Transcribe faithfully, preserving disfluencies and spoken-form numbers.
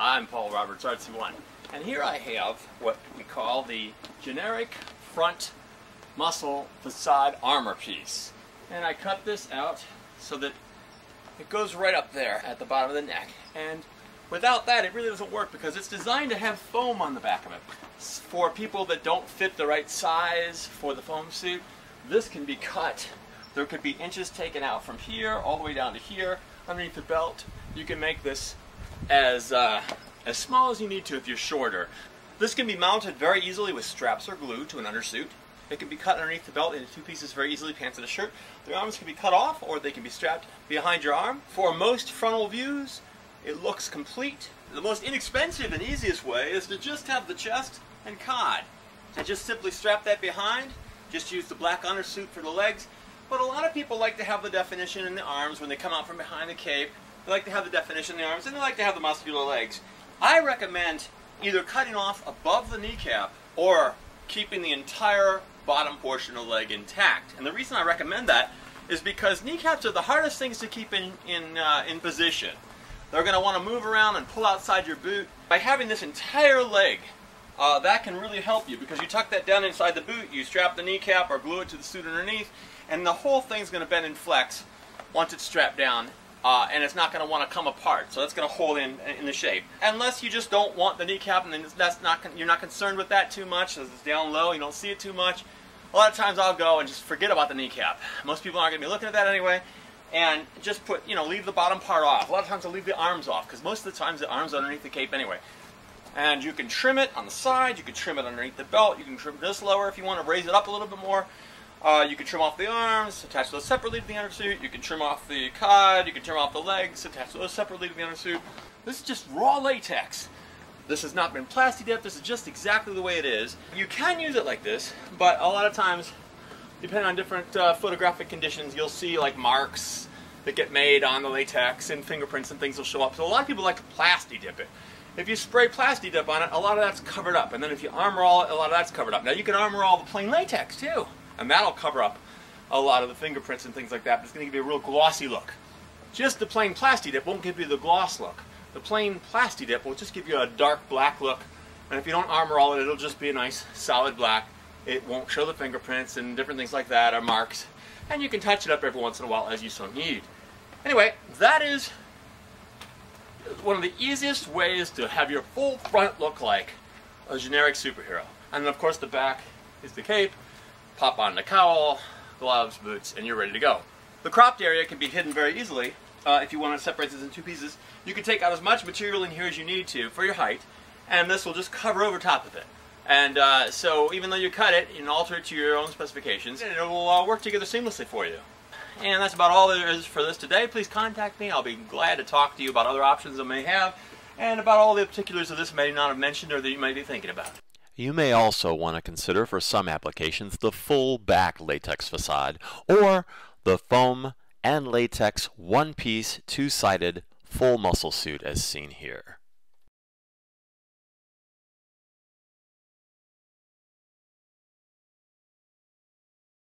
I'm Paul Roberts, artsee one, and here I have what we call the generic front muscle facade armor piece. And I cut this out so that it goes right up there at the bottom of the neck. And without that, it really doesn't work because it's designed to have foam on the back of it. For people that don't fit the right size for the foam suit, this can be cut. There could be inches taken out from here all the way down to here underneath the belt. You can make this as uh, as small as you need to if you're shorter. This can be mounted very easily with straps or glue to an undersuit. It can be cut underneath the belt into two pieces very easily, pants and a shirt. The arms can be cut off or they can be strapped behind your arm. For most frontal views, it looks complete. The most inexpensive and easiest way is to just have the chest and cod. And just simply strap that behind. Just use the black undersuit for the legs. But a lot of people like to have the definition in the arms when they come out from behind the cape. They like to have the definition in the arms, and they like to have the muscular legs. I recommend either cutting off above the kneecap or keeping the entire bottom portion of the leg intact. And the reason I recommend that is because kneecaps are the hardest things to keep in, in, uh, in position. They're going to want to move around and pull outside your boot. By having this entire leg, uh, that can really help you because you tuck that down inside the boot, you strap the kneecap or glue it to the suit underneath, and the whole thing's going to bend and flex once it's strapped down. Uh, and it's not going to want to come apart, so that's going to hold in in the shape. Unless you just don't want the kneecap, and then that's not you're not concerned with that too much, as it's down low, you don't see it too much. A lot of times I'll go and just forget about the kneecap. Most people aren't going to be looking at that anyway, and just put you know leave the bottom part off. A lot of times I'll leave the arms off because most of the times the arms are underneath the cape anyway. And you can trim it on the side, you can trim it underneath the belt, you can trim this lower if you want to raise it up a little bit more. Uh, you can trim off the arms, attach those separately to the undersuit. You can trim off the cod, you can trim off the legs, attach those separately to the undersuit. This is just raw latex. This has not been plasti-dipped, this is just exactly the way it is. You can use it like this, but a lot of times, depending on different uh, photographic conditions, you'll see like marks that get made on the latex and fingerprints and things will show up. So a lot of people like to plasti-dip it. If you spray plasti-dip on it, a lot of that's covered up. And then if you armor all it, a lot of that's covered up. Now you can armor all the plain latex too. And that'll cover up a lot of the fingerprints and things like that. It's going to give you a real glossy look. Just the plain plasti-dip won't give you the gloss look. The plain plasti-dip will just give you a dark black look. And if you don't armor all it, it'll just be a nice solid black. It won't show the fingerprints and different things like that or marks. And you can touch it up every once in a while as you so need. Anyway, that is one of the easiest ways to have your full front look like a generic superhero. And then of course the back is the cape. Pop on the cowl, gloves, boots, and you're ready to go. The cropped area can be hidden very easily. Uh, if you want to separate this in two pieces, you can take out as much material in here as you need to for your height, and this will just cover over top of it. And uh, so even though you cut it, you can alter it to your own specifications, and it will uh, work together seamlessly for you. And that's about all there is for this today. Please contact me. I'll be glad to talk to you about other options I may have, and about all the particulars of this I may not have mentioned or that you might be thinking about. You may also want to consider for some applications the full back latex facade or the foam and latex one-piece two-sided full muscle suit as seen here.